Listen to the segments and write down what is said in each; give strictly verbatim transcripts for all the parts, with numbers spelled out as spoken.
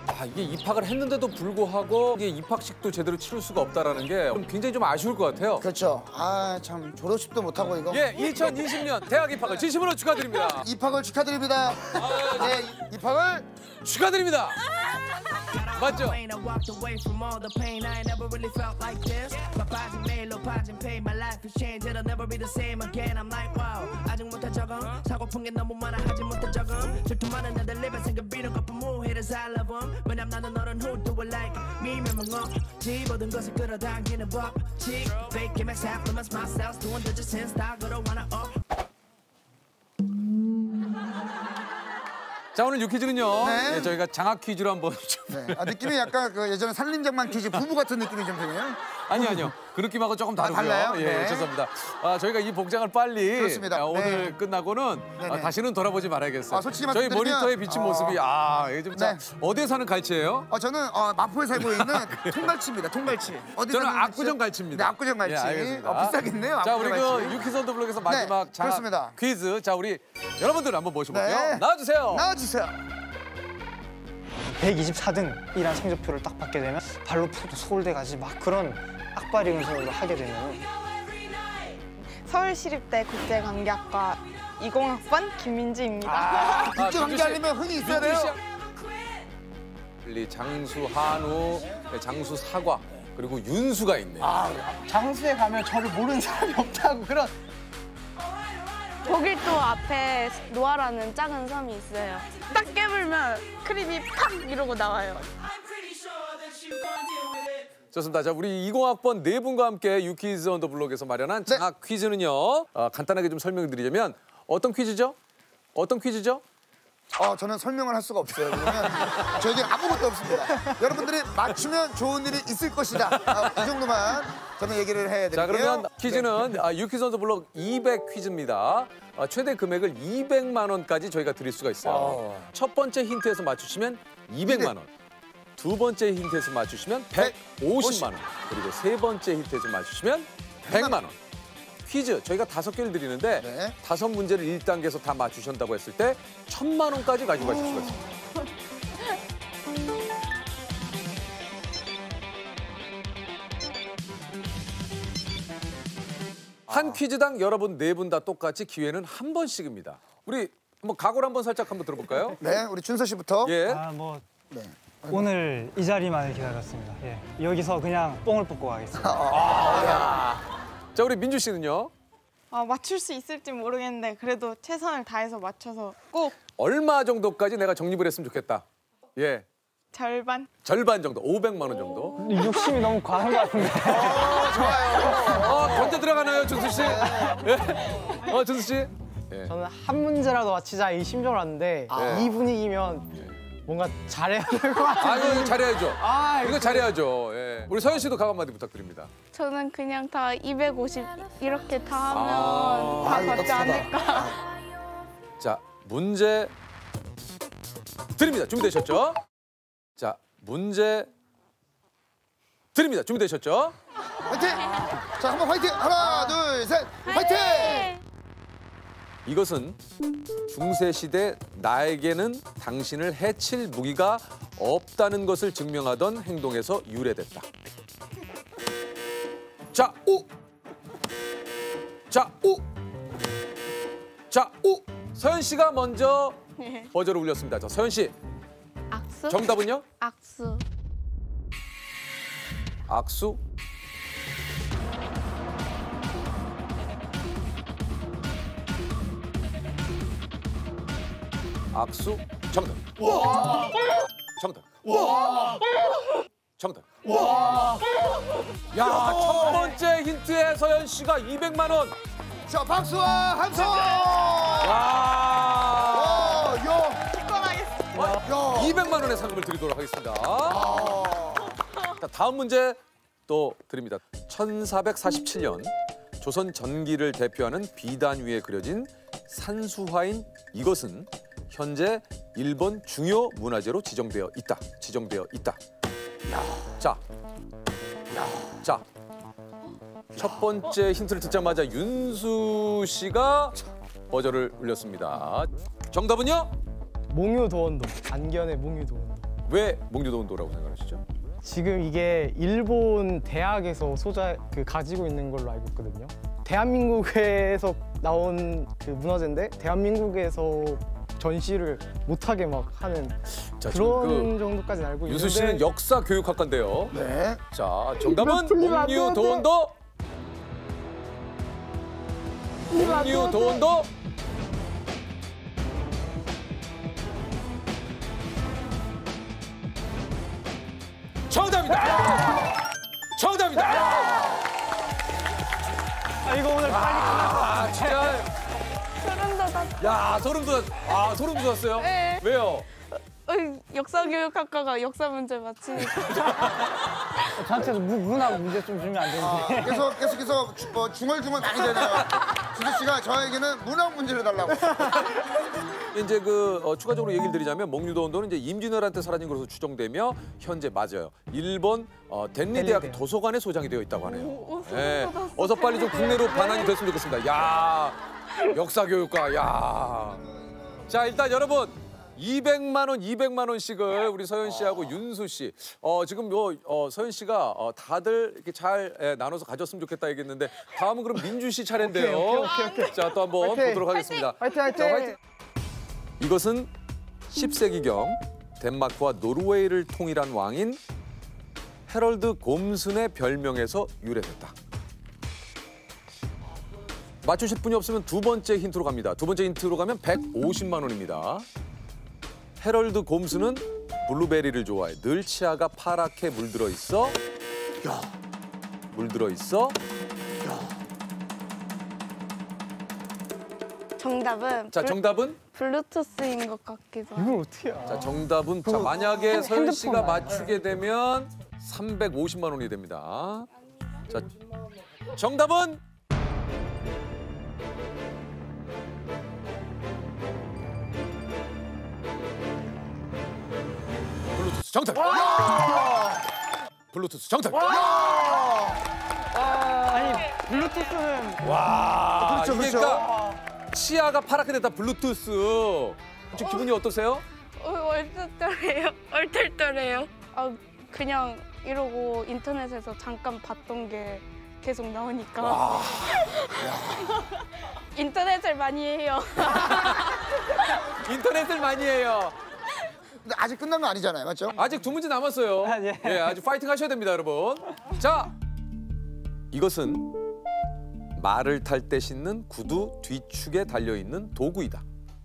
아, 이게 입학을 했는데도 불구하고 이게 입학식도 제대로 치를 수가 없다라는 게 굉장히 좀 아쉬울 것 같아요. 그렇죠. 아, 참 졸업식도 못 하고 이거. 예, 이천이십 년 대학 입학을 진심으로 축하드립니다. 입학을 축하드립니다. 네, 입학을 축하드립니다. 맞죠? 자, 오늘 유퀴즈는요. 네. 예, 저희가 장학 퀴즈로 한번 좀. 네. 아, 느낌이 약간 그 예전에 산림장만 퀴즈 부부 같은 느낌이 좀 드네요. 아니요, 아니요. 그 느낌하고 조금 다르고요. 아, 달라요? 예, 네. 죄송합니다. 아, 저희가 이 복장을 빨리 그렇습니다. 아, 오늘 네. 끝나고는 아, 다시는 돌아보지 말아야겠어요. 아, 솔직히 저희 말씀드리면, 모니터에 비친 어... 모습이 아, 이게 좀 자, 네. 어디에 사는 갈치예요? 어, 저는 어, 마포에 살고 있는 통갈치입니다. 통갈치. 어디 저는 사는 압구정 갈치? 갈치입니다. 네, 압구정 갈치. 예, 알겠습니다. 어, 비싸겠네요. 자, 압구정 우리 갈치. 그 유퀴즈 언더 블록에서 마지막 네, 장학 그렇습니다. 퀴즈. 자, 우리 여러분들 한번 모셔볼게요. 네. 나와주세요. 나와주세요. 백이십사 등이란 성적표를 딱 받게 되면 발로 푸도 서울대 가지 막 그런 악바리 운동을 하게 되는 서울시립대 국제관계학과 이공학번 김민지입니다. 아, 아, 국제 관계하려면 흔히 있어야 민주 씨. 돼요. 리 장수 한우, 장수 사과 그리고 윤수가 있네요. 아, 장수에 가면 저를 모르는 사람이 없다고 그런 독일도 앞에 노아라는 작은 섬이 있어요. 딱 깨물면 크림이 팍 이러고 나와요. 좋습니다. 자, 우리 이공학번 네 분과 함께 유퀴즈 언더 블록에서 마련한 장학 퀴즈는요. 어, 간단하게 좀 설명드리자면 어떤 퀴즈죠? 어떤 퀴즈죠? 어, 저는 설명을 할 수가 없어요. 왜냐면 저에게 아무것도 없습니다. 여러분들이 맞추면 좋은 일이 있을 것이다. 어, 이 정도만 저는 얘기를 해드릴게요. 자, 그러면 퀴즈는 네. 아, 유퀴즈 언더 블록 이백 퀴즈입니다. 아, 최대 금액을 이백만 원까지 저희가 드릴 수가 있어요. 어. 첫 번째 힌트에서 맞추시면 이백만 원. 두 번째 힌트에서 맞추시면 백오십만 원. 그리고 세 번째 힌트에서 맞추시면 백만 원. 퀴즈 저희가 다섯 개를 드리는데 네. 다섯 문제를 일 단계에서 다 맞추신다고 했을 때 천만 원까지 가지고 가실 수가 있습니다. 한 퀴즈당 여러분 네 분 다 똑같이 기회는 한 번씩입니다. 우리 뭐 각오를 한번 살짝 한번 들어볼까요? 네, 우리 준서 씨부터. 예. 아, 뭐 네. 오늘 이 자리만을 기다렸습니다. 예. 여기서 그냥 뽕을 뽑고 가겠습니다. 자, 우리 민주 씨는요? 아, 맞출 수 있을지 모르겠는데 그래도 최선을 다해서 맞춰서 꼭 얼마 정도까지 내가 적립을 했으면 좋겠다. 예. 절반. 절반 정도, 오백만 원 정도. 욕심이 너무 과한 것 같은데. 어, 견제 들어가나요, 준수 씨? 예. 어, 준수 씨? 예. 저는 한 문제라도 맞히자 이 심정을 왔는데 네. 이 분위기면 뭔가 잘해야 될 것 같아요. 아, 이거 잘해야죠. 아, 이거 잘해야죠. 예. 우리 서현 씨도 각 한마디 부탁드립니다. 저는 그냥 다 이백오십 이렇게 다 하면 아, 다 아유, 받지 넉넉하다. 않을까. 자, 문제 드립니다. 준비되셨죠? 자, 문제 드립니다. 준비되셨죠? 화이팅! 자, 한번 화이팅! 하나, 둘, 셋! 화이팅! 이것은 중세시대 나에게는 당신을 해칠 무기가 없다는 것을 증명하던 행동에서 유래됐다. 자, 오! 자, 오! 자, 오! 서현 씨가 먼저 버저를 울렸습니다. 자, 서현 씨, 악수? 정답은요? 악수. 악수? 악수? 정답. 정답. 정답. 야, 첫 번째 힌트에 서현 씨가 이백만 원. 자, 박수와 함성! 와! 어, 요! 기권하겠습니다. 요! 이백만 원의 상금을 드리도록 하겠습니다. 자, 다음 문제 또 드립니다. 천사백사십칠 년 조선 전기를 대표하는 비단 위에 그려진 산수화인 이것은 현재 일본 중요 문화재로 지정되어 있다. 지정되어 있다. 자, 자, 첫 번째 힌트를 듣자마자 윤수 씨가 버저를 울렸습니다. 정답은요? 몽유도원도. 안견의 몽유도원도. 왜 목류도운도라고 생각하시죠? 지금 이게 일본 대학에서 소자 그 가지고 있는 걸로 알고 있거든요. 대한민국에서 나온 그 문화재인데 대한민국에서 전시를 못하게 막 하는 자, 그런 지금 그 정도까지는 알고 있는데 윤수 씨는 역사 교육학과인데요. 네. 자, 정답은 틀리면 안 목류도운도. 목류도운도. 정답입니다. 정답입니다. 아 이거 오늘 빨리 아, 진짜. 소름 돋았어. 야, 소름 돋았. 아, 소름 돋았어요? 네. 왜요? 역사교육학과가 역사 문제 맞히니까. 저한테도 무, 문화 문제 좀 주면 안 되는데. 계속 계속해서 주- 뭐 중얼중얼 많이 되네요. 준수 씨가 저에게는 문학 문제를 달라고. 이제 그 어, 추가적으로 얘기를 드리자면 목류도운도는 이제 임진왜란때 사라진 것으로 추정되며 현재 맞아요. 일본 어, 덴리대학 덴리대학. 도서관에 소장이 되어 있다고 하네요. 오, 소름 예, 돋았어. 어서 빨리 좀 국내로 반환이 됐으면 좋겠습니다. 야, 역사 교육과 야. 자, 일단 여러분 이백만 원, 이백만 원씩을 우리 서현 씨하고 윤수 씨. 어, 지금 뭐 어, 서현 씨가 어, 다들 이렇게 잘 예, 나눠서 가졌으면 좋겠다 얘기했는데 다음은 그럼 민주 씨 차례인데요. 오케이, 오케이, 오케이. 자, 또 한번 화이팅! 보도록 하겠습니다. 화이팅 화이팅! 자, 화이팅! 이것은 십 세기경 덴마크와 노르웨이를 통일한 왕인 헤럴드 곰슨의 별명에서 유래됐다. 맞추실 분이 없으면 두 번째 힌트로 갑니다. 두 번째 힌트로 가면 백오십만 원입니다. 헤럴드 곰슨은 블루베리를 좋아해. 늘 치아가 파랗게 물들어 있어. 야. 물들어 있어. 정답은 자, 블- 정답은? 블루투스인 것 같기도 하고. 이걸 어떻게 알아? 자, 정답은 자, 만약에 핸- 서현 씨가 핸드폰 맞추게 되면 삼백오십만 원이 됩니다. 자, 정답은 블루투스 정답. 블루투스 정답. 아니 블루투스는 와, 그렇죠, 이게 그렇죠. 그러니까 치아가 파랗게 됐다 블루투스. 혹시 기분이 어떠세요? 어, 얼떨떨해요. 얼떨떨해요. 아, 그냥 이러고 인터넷에서 잠깐 봤던 게 계속 나오니까. 인터넷을 많이 해요. 인터넷을 많이 해요. 근데 아직 끝난 거 아니잖아요, 맞죠? 아직 두 문제 남았어요. 아, 예. 예, 아주 파이팅 하셔야 됩니다, 여러분. 자, 이것은 말을 탈 때 신는 구두 뒤축에 달려 있는 도구이다.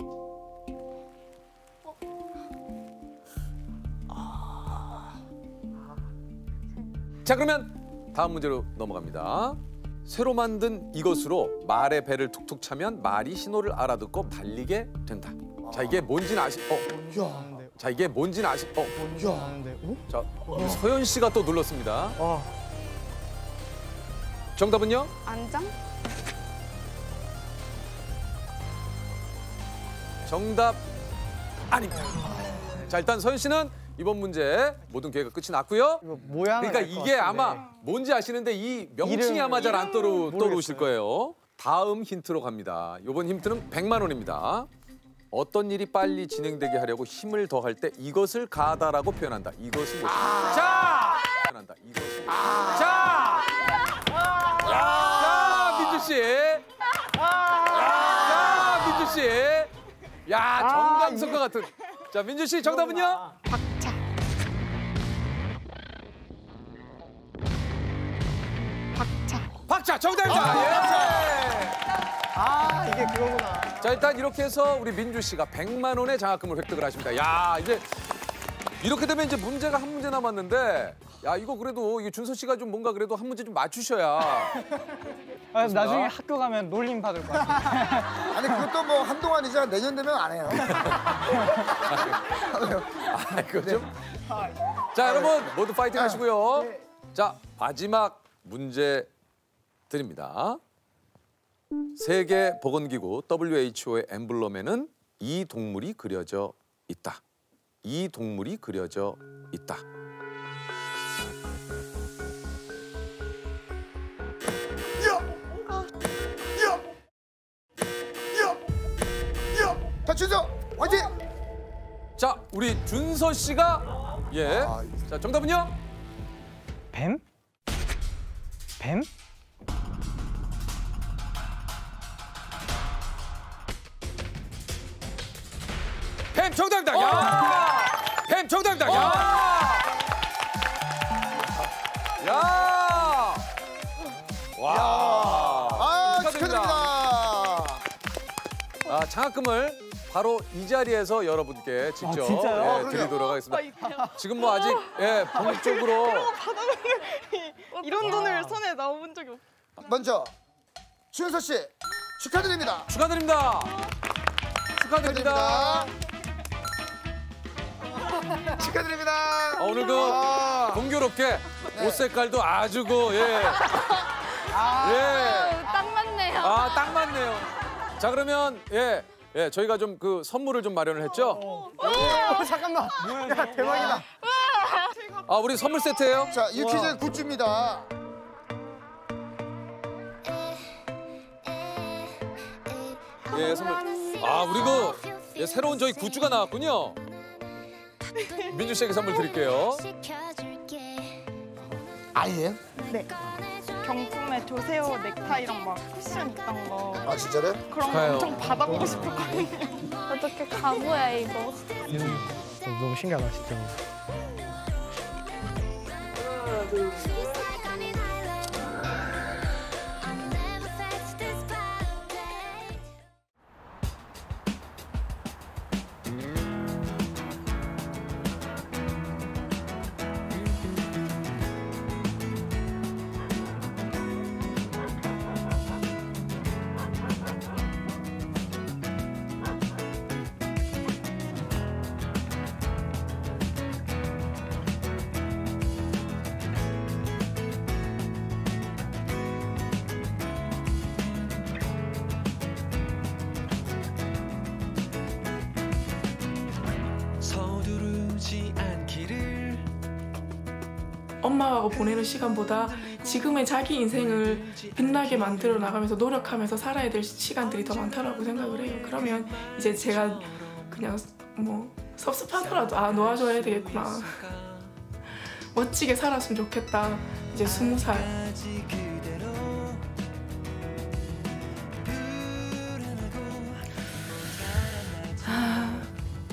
자, 그러면 다음 문제로 넘어갑니다. 새로 만든 이것으로 말의 배를 툭툭 차면 말이 신호를 알아듣고 달리게 된다. 자, 이게 뭔지는 아시? 어, 야, 자, 이게 뭔지는 아시? 어, 야. 아는데. 어? 자, 서현 씨가 또 눌렀습니다. 와. 정답은요? 안장? 정답 아닙니다. 자, 일단 서현 씨는 이번 문제 모든 기회가 끝이 났고요. 이거 모양을 그러니까 알 것 이게 같은데. 아마 뭔지 아시는데 이 명칭이 이름, 아마 잘 안 떠오르, 떠오르실 모르겠어요. 거예요. 다음 힌트로 갑니다. 이번 힌트는 백만 원입니다. 어떤 일이 빨리 진행되게 하려고 힘을 더할 때 이것을 가하다라고 표현한다. 이것을 아~ 자! 표현한다. 이것을 아~ 자! 자, 민주 씨. 자, 민주 씨. 야, 정강석과 같은. 자, 민주 씨 정답은요? 박차. 박차. 박자 정답입니다. 예. 아 이게 그거구나. 자, 일단 이렇게 해서 우리 민주 씨가 백만 원의 장학금을 획득을 하십니다. 야, 이제 이렇게 되면 이제 문제가 한 문제 남았는데, 야, 이거 그래도 이게 준서 씨가 좀 뭔가 그래도 한 문제 좀 맞추셔야. 아, 나중에 학교 가면 놀림 받을 것 같아. 아니 그것도 뭐 한동안이자 내년 되면 안 해요. 아, 이거 좀. 자, 여러분 모두 파이팅 하시고요. 자, 마지막 문제 드립니다. 세계 보건기구 더블유에이치오의 엠블럼에는 이 동물이 그려져 있다. 이 동물이 그려져 있다. 자, 준서 화이팅! 자, 우리 준서 씨가 예. 아, 자, 정답은요? 뱀? 뱀? 뱀 정답이다. 야! 뱀 정답이다. 야! 야! 와! 아, 축하드립니다. 축하드립니다. 아, 장학금을 바로 이 자리에서 여러분께 직접 아, 진짜요? 예, 아, 그럼요. 드리도록 하겠습니다. 지금 뭐 아직 예, 본격적으로 이런 돈을 손에 넣어본 적이 없어요. 먼저 추윤서 씨 축하드립니다. 축하드립니다. 축하드립니다. 축하드립니다. 아, 오늘 그 아, 공교롭게 네. 옷 색깔도 아주 그 예. 아, 예. 딱 맞네요. 아, 딱 맞네요. 자, 그러면 예. 예, 저희가 좀 그 선물을 좀 마련을 했죠? 어, 잠깐만. 야, 대박이다. 아, 우리 선물 세트예요? 자, 유퀴즈 굿즈입니다. 예, 선물. 아, 우리 그 예, 새로운 저희 굿즈가 나왔군요. 민주 씨에게 선물 드릴게요. 아예? 네. 경품에 조세호 넥타이랑 막 쿠션 있던 거 아, 진짜요? 그런 축하해요. 거 엄청 받아보고 싶었거든요. 어떻게 가보야 이거. 너무 신기하다, 진짜. 서두르지 않기를. 엄마하고 보내는 시간보다 지금의 자기 인생을 빛나게 만들어 나가면서 노력하면서 살아야 될 시간들이 더 많다라고 생각을 해요. 그러면 이제 제가 그냥 뭐 섭섭하더라도 아 놓아줘야 되겠구나. 멋지게 살았으면 좋겠다. 이제 스무 살. 아,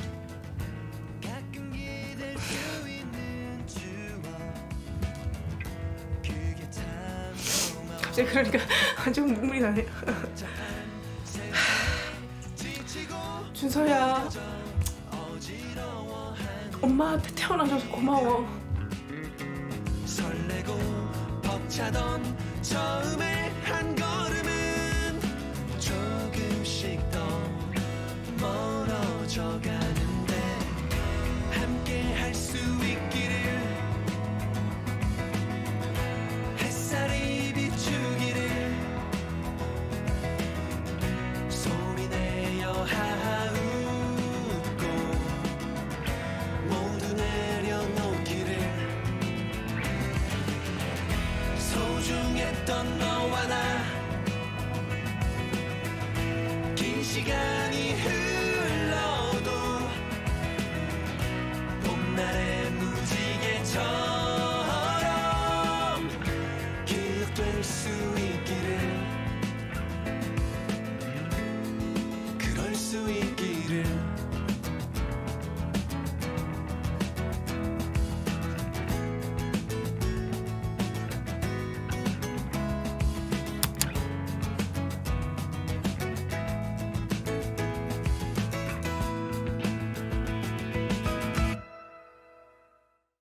갑자기 그러니까 좀 눈물이 나네요. 준서야, 엄마한테 태어나줘서 고마워. 설레고 벅차던 처음의 한 걸음은 조금씩 더 멀어져가.